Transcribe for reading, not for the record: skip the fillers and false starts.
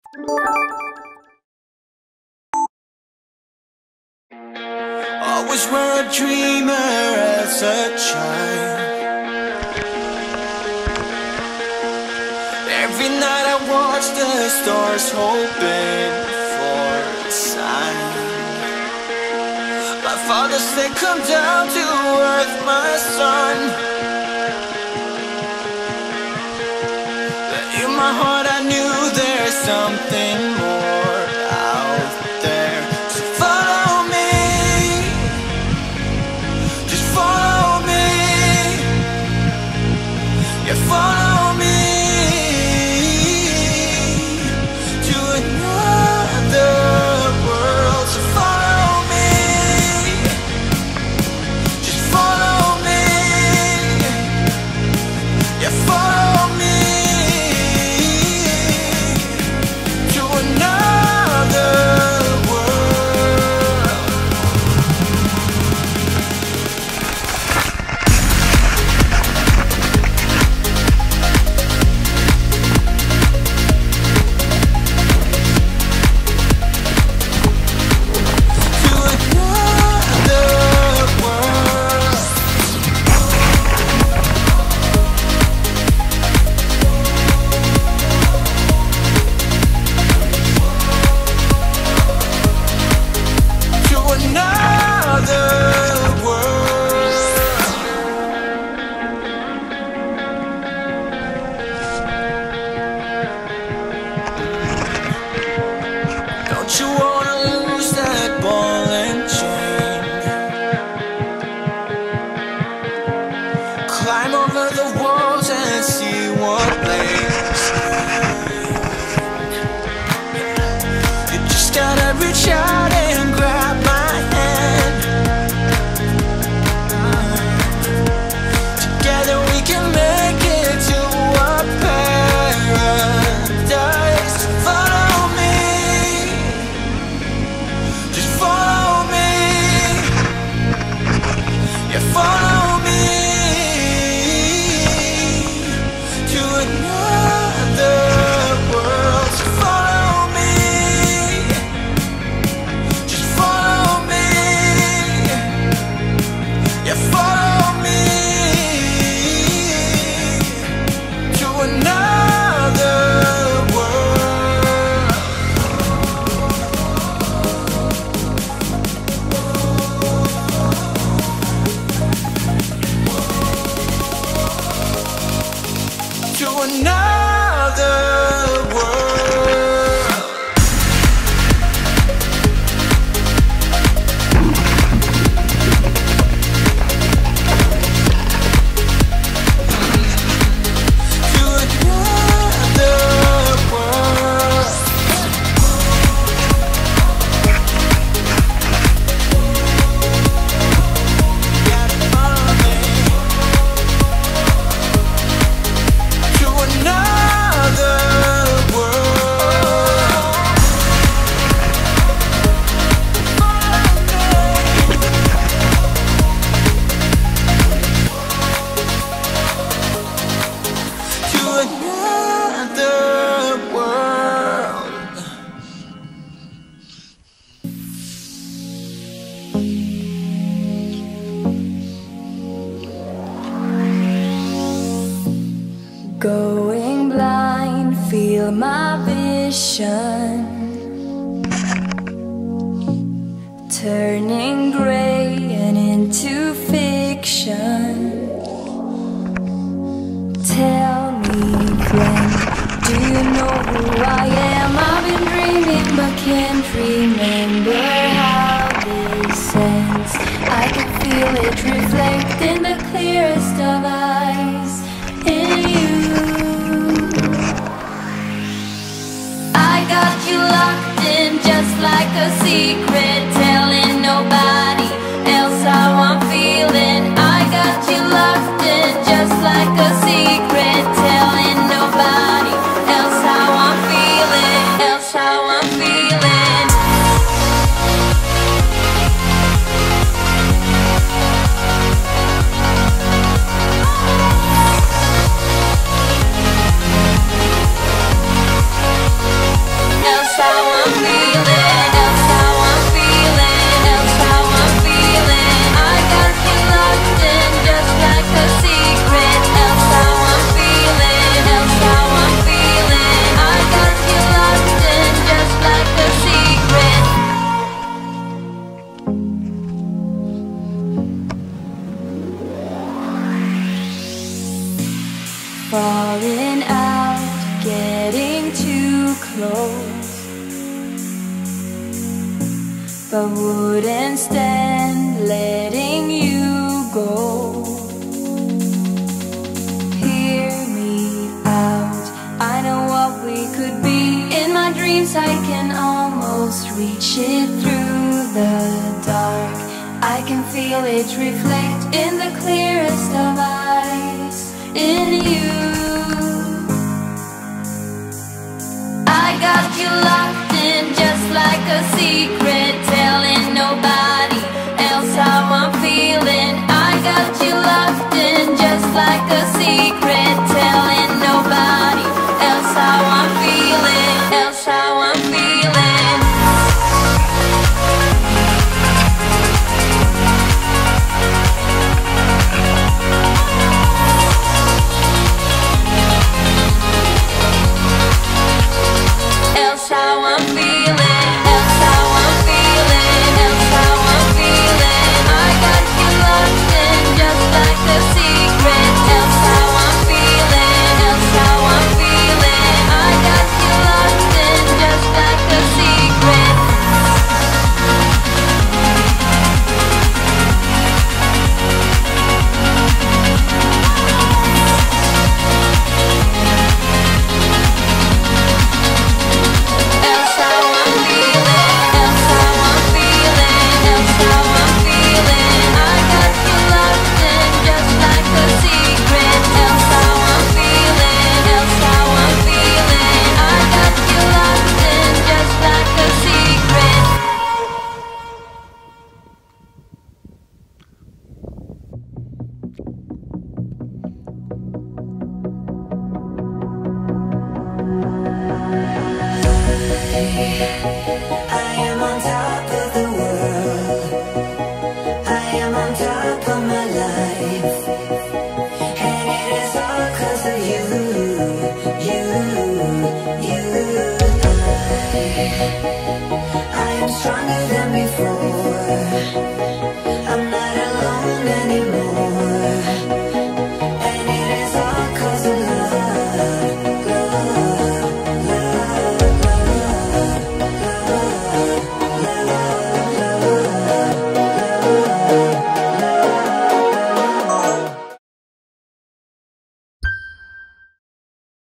Always were a dreamer as a child. Every night I watch the stars, hoping for a sign. My father said, come down to earth, my son. But in my heart I knew there's something more out there. So follow me, just follow me. Yeah, follow me to another world. So follow me, just follow me. Yeah, follow me to another world. To another world. To another world. Don't you wanna lose that ball and chain? Climb over the walls and see what lays. You just gotta reach out and grab my hand. Together we can make it to a paradise. Follow me, just follow me. Yeah, follow me to another world. So follow me, just follow me. Yeah, follow me to another world. To another world. To another world. Gotta follow me to another world. To another world. Going blind, feel my vision turning gray and into fiction. Tell me, friend, do you know who I am? I've been dreaming but can't remember how this ends. I can feel it reflect in the clearest of eyes in you. I got you locked in just like a secret, telling nobody else how I'm feeling. I got you locked in just like a secret, telling nobody else how I'm feeling, else how I'm feeling. close, but wouldn't stand letting you go. Hear me out, I know what we could be. In my dreams I can almost reach it through the dark. I can feel it reflect in the clearest of eyes, in you. I got you locked in just like a secret, telling nobody else how I'm feeling. I got you locked in just like a secret, telling nobody else how I'm feeling, else how I'm feeling. Else how I'm feeling, else how I'm feeling, else how I'm feeling. I got you locked in just like a secret. Else how I'm feeling, else how I'm feeling. I got you locked in just like a secret. Else how I'm feeling, else how I'm feeling, else how I'm feeling. I got you locked in just like a secret. Else how I'm feeling, else how I'm feeling. I got you locked in just like a secret. I am on top of the world. I am on top of my life, and it is all 'cause of you, I am stronger than before.